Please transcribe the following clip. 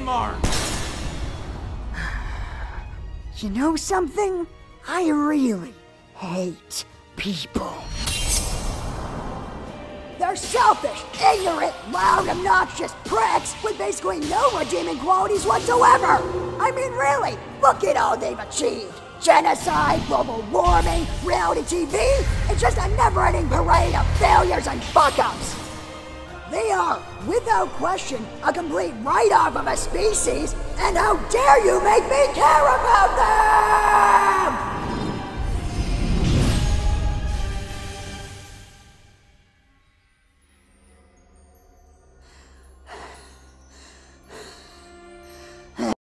mark. You know something? I really hate people. They're selfish, ignorant, loud, obnoxious pricks with basically no redeeming qualities whatsoever. I mean, really, look at all they've achieved. Genocide, global warming, reality TV, it's just a never-ending parade of failures and fuck-ups. They are, without question, a complete write-off of a species, and how dare you make me care about them!